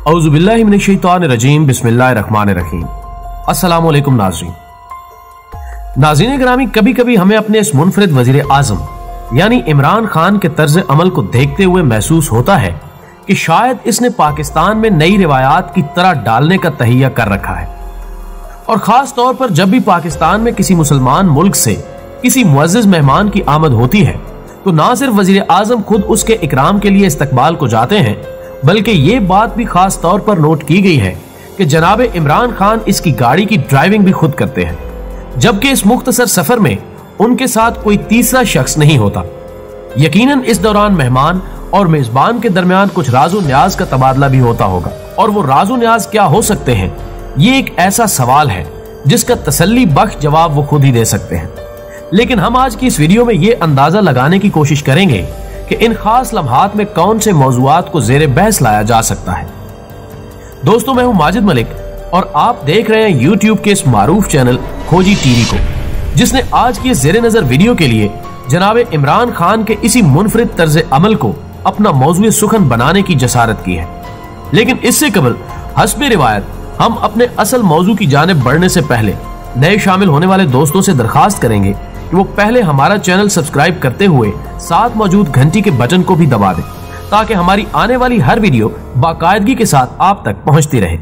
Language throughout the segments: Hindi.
औज़ुबिल्लाहि मिनश्शैतानिर्रजीम बिस्मिल्लाहिर्रहमानिर्रहीम। अस्सलाम वालेकुम नाज़रीन। नाज़रीन गिरामी, कभी कभी हमें अपने इस मुनफरिद वज़ीर आज़म यानी इमरान खान के तर्ज अमल को देखते हुए महसूस होता है कि शायद इसने पाकिस्तान में नई रिवायात की तरह डालने का तहिया कर रखा है। और खास तौर पर जब भी पाकिस्तान में किसी मुसलमान मुल्क से किसी मुअज़्ज़िज़ मेहमान की आमद होती है तो ना सिर्फ वज़ीर आज़म खुद उसके इकराम के लिए इस्तकबाल को जाते हैं, बल्कि ये बात भी खास तौर पर नोट की गई है कि जनाब इमरान खान इसकी गाड़ी की ड्राइविंग भी खुद करते हैं, जबकि इस मुख्तसर सफर में उनके साथ कोई तीसरा शख्स नहीं होता। यकीनन इस दौरान मेहमान और मेजबान के दरमियान कुछ राजो न्याज का तबादला भी होता होगा, और वो राजो न्याज क्या हो सकते हैं, ये एक ऐसा सवाल है जिसका तसल्ली बख्श जवाब वो खुद ही दे सकते हैं। लेकिन हम आज की इस वीडियो में ये अंदाजा लगाने की कोशिश करेंगे कि इन खास लम्हात में कौन से मौज़ूआत को ज़ेरे बहस लाया जा सकता है। दोस्तों, मैं हूं माजिद मलिक और आप देख रहे हैं YouTube के इस मारूफ चैनल खोजी टीवी को, जिसने आज की ज़ेरे नजर वीडियो के लिए जनाब इमरान खान के इसी मुनफरिद तर्ज अमल को अपना मौज़ूए सुखन बनाने की जसारत की है। लेकिन इससे कबल हस्बे रिवायत हम अपने असल मौजू की जानिब बढ़ने से पहले नए शामिल होने वाले दोस्तों से दरखास्त करेंगे कि वो पहले हमारा चैनल सब्सक्राइब करते हुए साथ मौजूद घंटी के बटन को भी दबा दें, ताकि हमारी आने वाली हर वीडियो बाकायदगी के साथ आप तक पहुंचती रहे।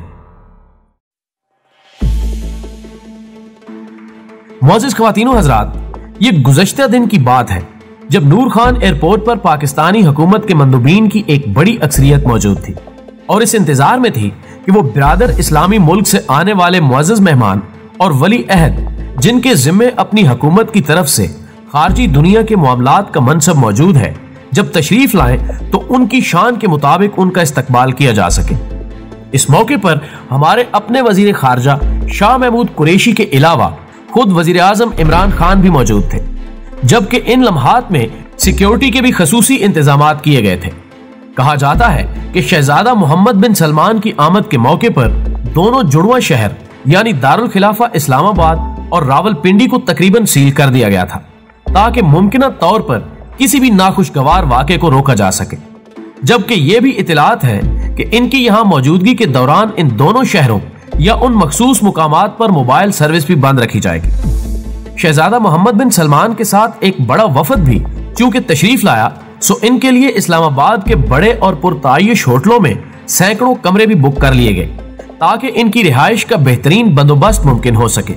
मोअज़्ज़िज़ ख्वातीनो हज़रात, ये गुज़श्ता दिन की बात है जब नूर खान एयरपोर्ट पर पाकिस्तानी हुकूमत के मंदूबीन की एक बड़ी अक्सरियत मौजूद थी और इस इंतजार में थी कि वो बिरादर इस्लामी मुल्क से आने वाले मुअज़्ज़िज़ मेहमान और वली अहद, जिनके जिम्मे अपनी हुकूमत की तरफ से खारजी दुनिया के मामलात का मनसब मौजूद है, जब तशरीफ लाएं तो उनकी शान के मुताबिक उनका इस्तकबाल किया जा सके। इस मौके पर हमारे अपने वजीर खारजा शाह महमूद कुरैशी के अलावा खुद वजीर आजम इमरान खान भी मौजूद थे, जबकि इन लम्हात में सिक्योरिटी के भी खसूसी इंतजामात किए गए थे। कहा जाता है कि शहजादा मोहम्मद बिन सलमान की आमद के मौके पर दोनों जुड़वा शहर यानी दारुल खिलाफा इस्लामाबाद और रावलपिंडी को तकरीबन सील कर दिया गया था, ताकि मुमकिना तौर पर किसी भी नाखुशगवार वाक़े को रोका जा सके। जबकि ये भी इतलात है कि इनकी यहाँ मौजूदगी के दौरान इन दोनों शहरों या उन मखसूस मुकामात पर मोबाइल सर्विस भी बंद रखी जाएगी। शहजादा मोहम्मद बिन सलमान के साथ एक बड़ा वफद भी चूंकि तशरीफ लाया, सो इनके लिए इस्लामाबाद के बड़े और पुरताइश होटलों में सैकड़ों कमरे भी बुक कर लिए गए, ताकि इनकी रिहाइश का बेहतरीन बंदोबस्त मुमकिन हो सके।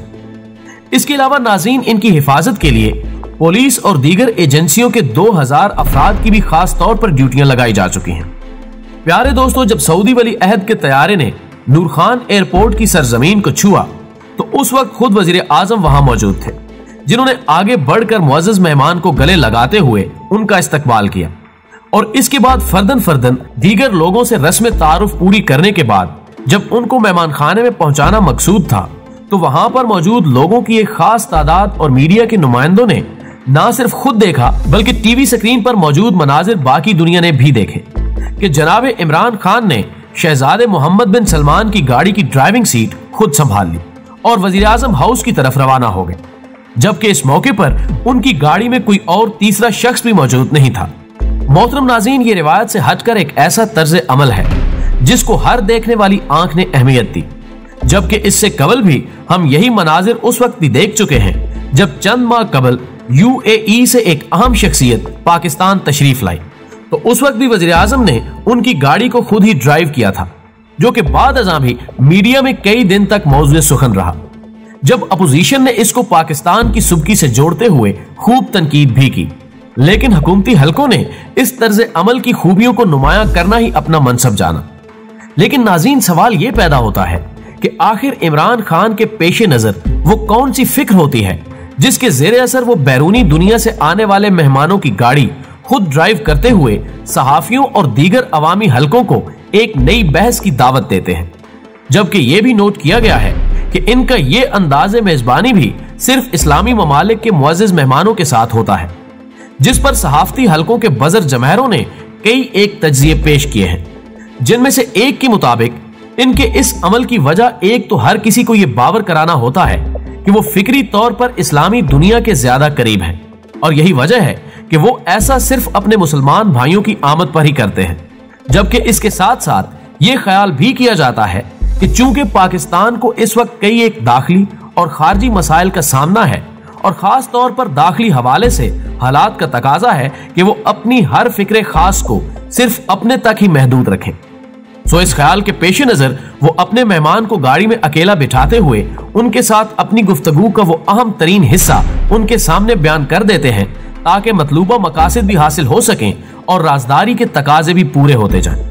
इसके अलावा नाज़रीन, इनकी हिफाजत के लिए पुलिस और दीगर एजेंसियों के 2000 अफराद की भी खास तौर पर ड्यूटियां लगाई जा चुकी हैं। प्यारे दोस्तों, जब सऊदी वली अहद के तैयारे ने नूर खान एयरपोर्ट की सरजमीन को छुआ तो उस वक्त खुद वजीर आजम वहां मौजूद थे, जिन्होंने आगे बढ़कर मुअज़्ज़िज़ मेहमान को गले लगाते हुए उनका इस्तकबाल किया और इसके बाद फर्दन फर्दन दीगर लोगों से रस्म तारुफ पूरी करने के बाद जब उनको मेहमान खाने में पहुंचाना मकसूद था तो वहां पर मौजूद लोगों की एक खास तादाद और मीडिया के नुमाइंदों ने ना सिर्फ खुद देखा, बल्कि टीवी स्क्रीन पर मौजूद मनाजिर बाकी दुनिया ने भी देखे कि जनाब इमरान खान ने शहजादे मोहम्मद बिन सलमान की गाड़ी की ड्राइविंग सीट खुद संभाल ली और वजीर आजम हाउस की तरफ रवाना हो गए, जबकि इस मौके पर उनकी गाड़ी में कोई और तीसरा शख्स भी मौजूद नहीं था। मोहतरम नाज़रीन, ये रिवायत से हटकर एक ऐसा तर्ज अमल है जिसको हर देखने वाली आंख ने अहमियत दी, जबकि इससे कबल भी हम यही मनाजिर उस वक्त भी देख चुके हैं जब चंद माह कबल UAE से एक अहम शख्सियत पाकिस्तान तशरीफ लाई, तो उस वक्त भी वजीर आजम ने उनकी गाड़ी को खुद ही ड्राइव किया था, जो कि बाद अज़ां भी मीडिया में कई दिन तक मौज़ूए सुखन रहा, जब अपोजिशन ने इसको पाकिस्तान की सुबकी से जोड़ते हुए खूब तनकीद भी की। लेकिन हुकूमती हलकों ने इस तर्ज अमल की खूबियों को नुमायां करना ही अपना मनसब जाना। लेकिन नाज़रीन, सवाल ये पैदा होता है कि आखिर इमरान खान के पेशे नजर वो कौन सी फिक्र होती है जिसके जेरे असर वो बैरूनी दुनिया से आने वाले मेहमानों की गाड़ी खुद ड्राइव करते हुए सहाफियों और दीगर अवामी हलकों को एक नई बहस की दावत देते हैं। जबकि ये भी नोट किया गया है कि इनका ये अंदाज़े मेजबानी भी सिर्फ इस्लामी ममालिक के मुअज़्ज़िज़ मेहमानों के साथ होता है, जिस पर सहाफती हलकों के बजर जमहरों ने कई एक तज्जिए पेश किए हैं, जिनमें से एक के मुताबिक इनके इस अमल की वजह एक तो हर किसी को यह बावर कराना होता है कि वो फिक्री तौर पर इस्लामी दुनिया के ज्यादा करीब हैं, और यही वजह है कि वो ऐसा सिर्फ अपने मुसलमान भाइयों की आमद पर ही करते हैं, जबकि इसके साथ साथ ये ख्याल भी किया जाता है कि चूंकि पाकिस्तान को इस वक्त कई एक दाखिली और खारजी मसाइल का सामना है और खास तौर पर दाखिली हवाले से हालात का तकाजा है कि वो अपनी हर फिक्रे खास को सिर्फ अपने तक ही महदूद रखें। सो इस ख्याल के पेश नजर वो अपने मेहमान को गाड़ी में अकेला बिठाते हुए उनके साथ अपनी गुफ्तगू का वो अहम तरीन हिस्सा उनके सामने बयान कर देते हैं ताकि मतलूबा मकासद भी हासिल हो सकें और राजदारी के तकाजे भी पूरे होते जाएं।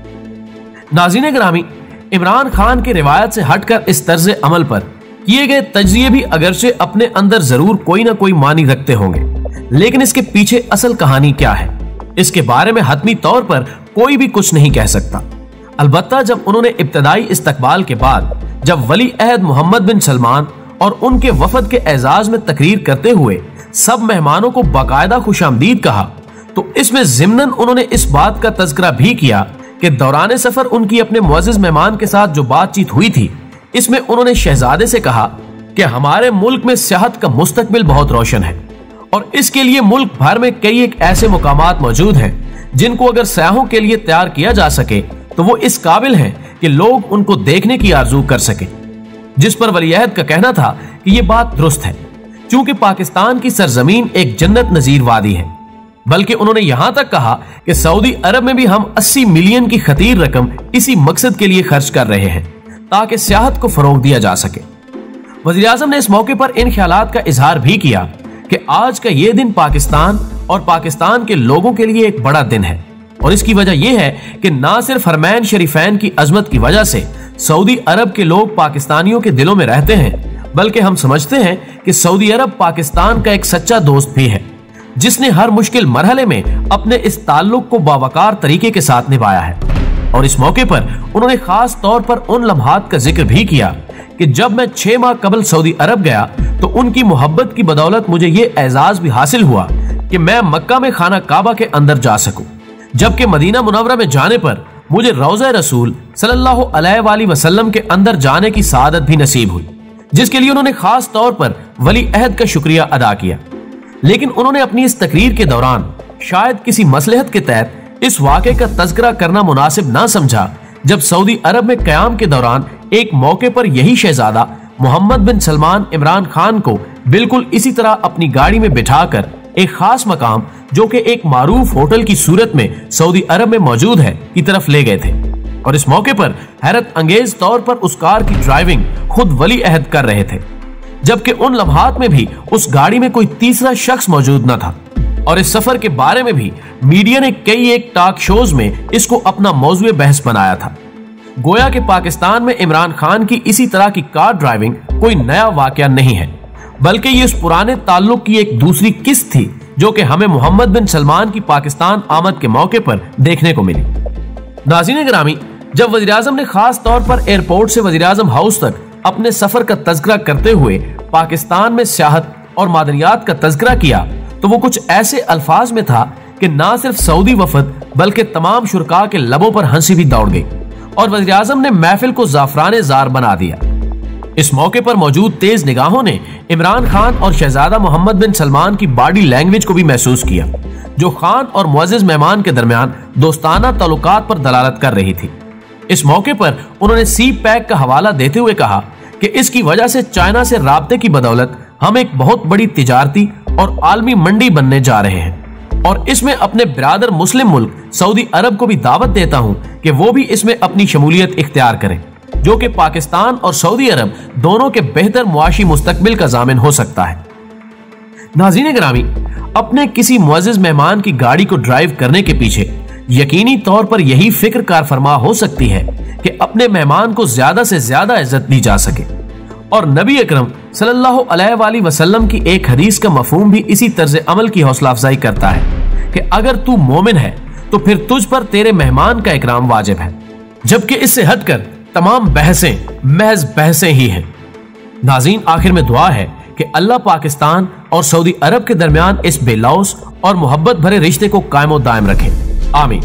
नाज़रीन गिरामी, इमरान खान की रिवायत से हटकर इस तर्ज अमल पर किए गए तज्जिए भी अगरचे अपने अंदर जरूर कोई ना कोई मानी रखते होंगे, लेकिन इसके पीछे असल कहानी क्या है इसके बारे में हतमी तौर पर कोई भी कुछ नहीं कह सकता। अलबत्ता जब उन्होंने इब्तदाई इस्तकबाल के बाद जब वली अहद मोहम्मद बिन सलमान और उनके वफद के एजाज में तकरीर करते हुए सब मेहमानों को बाकायदा खुशामदीद कहा, तो इसमें ज़िम्नन उन्होंने इस बात का तज़किरा भी किया कि दौरान सफर उनकी अपने मुअज़्ज़िज़ मेहमान के साथ जो बातचीत हुई थी, इसमें उन्होंने शहजादे से कहा कि हमारे मुल्क में सियाहत का मुस्तकबिल बहुत रोशन है और इसके लिए मुल्क भर में कई एक ऐसे मुकामात मौजूद हैं जिनको अगर सयाहों के लिए तैयार किया जा सके तो वो इस काबिल हैं कि लोग उनको देखने की आरजू कर सके। जिस पर वली अहद का कहना था कि ये बात दुरुस्त है, चूंकि पाकिस्तान की सरजमीन एक जन्नत नजीर वादी है, बल्कि उन्होंने यहां तक कहा कि सऊदी अरब में भी हम 80 मिलियन की खतीर रकम इसी मकसद के लिए खर्च कर रहे हैं ताकि सियाहत को फरोग दिया जा सके। वज़ीर आज़म ने इस मौके पर इन ख्यालात का इजहार भी किया कि आज का ये दिन पाकिस्तान और पाकिस्तान के लोगों के लिए एक बड़ा दिन है और इसकी वजह यह है कि ना सिर्फ हरमैन शरीफैन की अजमत की वजह से सऊदी अरब के लोग पाकिस्तानियों के दिलों में रहते हैं, बल्कि हम समझते हैं कि सऊदी अरब पाकिस्तान का एक सच्चा दोस्त भी है जिसने हर मुश्किल मरहले में अपने इस ताल्लुक को बावकार तरीके के साथ निभाया है। और इस मौके पर उन्होंने खास तौर पर उन लम्हात का जिक्र भी किया कि जब मैं 6 माह कबल सऊदी अरब गया तो उनकी मोहब्बत की बदौलत मुझे ये एजाज भी हासिल हुआ कि मैं मक्का में खाना काबा के अंदर जा सकूं, जबकि मदीना मुनव्वरा में जाने पर मुझे रौज़ा रसूल सल्लल्लाहु अलैहि वसल्लम के अंदर जाने की सआदत भी नसीब हुई, जिसके लिए उन्होंने खास तौर पर वली अहद का शुक्रिया अदा किया। लेकिन उन्होंने अपनी इस तकरीर के दौरान शायद किसी मसलहत के तहत इस वाक़े का तज़किरा करना मुनासिब ना समझा जब सऊदी अरब में क़याम के दौरान एक मौके पर यही शहजादा मोहम्मद बिन सलमान इमरान खान को बिल्कुल इसी तरह अपनी गाड़ी में बिठाकर एक खास मकाम जो कि एक मारूफ होटल की सूरत में सऊदी अरब में मौजूद है की तरफ ले गए थे और इस मौके पर हैरत अंगेज तौर पर उस कार की ड्राइविंग खुद वली अहद कर रहे थे, जबकि उन लम्हात में भी उस गाड़ी में कोई तीसरा शख्स मौजूद न था। और इस सफर के बारे में भी मीडिया ने कई एक टॉक शोज में इसको अपना मौजूए बहस बनाया था। गोया कि पाकिस्तान में इमरान खान की इसी तरह की कार ड्राइविंग कोई नया वाकया नहीं है, बल्कि ये उस पुराने ताल्लुक की एक दूसरी किस्त थी जो कि हमें मोहम्मद बिन सलमान की पाकिस्तान आमद के मौके पर देखने को मिली। नाज़रीन गिरामी, जब वज़ीर आज़म ने खास तौर पर एयरपोर्ट से वज़ीर आज़म हाउस तक अपने सफर का तज़किरा करते हुए पाकिस्तान में सियाहत और मादनियात का तज़किरा किया तो वो कुछ ऐसे अल्फाज में था कि ना सिर्फ सऊदी वफद बल्कि तमाम शुरका के लबों पर हंसी भी दौड़ गई और वज़ीर आज़म ने महफिल को ज़ाफ़रान ज़ार बना दिया। इस मौके पर मौजूद तेज निगाहों ने इमरान खान और शहजादा मोहम्मद बिन सलमान की बॉडी लैंग्वेज को भी महसूस किया, जो खान और मुअज़्ज़िज़ मेहमान के दरमियान दोस्ताना ताल्लुकात पर दलालत कर रही थी। इस मौके पर उन्होंने सी पैक का हवाला देते हुए कहा कि इसकी वजह से चाइना से राब्ते की बदौलत हम एक बहुत बड़ी तिजारती और आलमी मंडी बनने जा रहे हैं और इसमें अपने बिरादर मुस्लिम मुल्क सऊदी अरब को भी दावत देता हूं कि वो भी इसमें अपनी शमूलियत इख्तियार करें, जो कि पाकिस्तान और सऊदी अरब दोनों के बेहतर मुआशी मुस्तकबिल का जामिन हो सकता है। नाज़रीन गिरामी, अपने किसी मुअज़्ज़िज़ मेहमान की गाड़ी को ड्राइव करने के पीछे यकीनी तौर पर यही फिक्र कार फरमा हो सकती है कि अपने मेहमान को ज्यादा से ज्यादा इज्जत दी जा सके और नबी अकरम सल्लल्लाहु अलैहि वसल्लम की एक हदीस का मफहूम भी इसी तर्ज अमल की हौसला अफजाई करता है कि अगर तू मोमिन है तो फिर तुझ पर तेरे मेहमान का इकराम वाजिब है, जबकि इससे हटकर तमाम बहसें महज बहसें ही हैं। नाज़रीन, आखिर में दुआ है कि अल्लाह पाकिस्तान और सऊदी अरब के दरमियान इस बेलौस और मोहब्बत भरे रिश्ते को कायम दायम रखे, आमीन।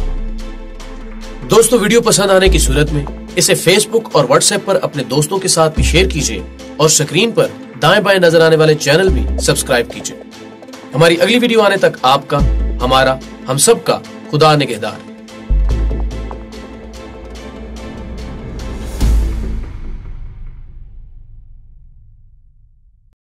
दोस्तों, वीडियो पसंद आने की सूरत में इसे फेसबुक और व्हाट्सएप पर अपने दोस्तों के साथ भी शेयर कीजिए और स्क्रीन पर दाएं बाएं नजर आने वाले चैनल भी सब्सक्राइब कीजिए। हमारी अगली वीडियो आने तक आपका, हमारा, हम सब का खुदा निगहदार।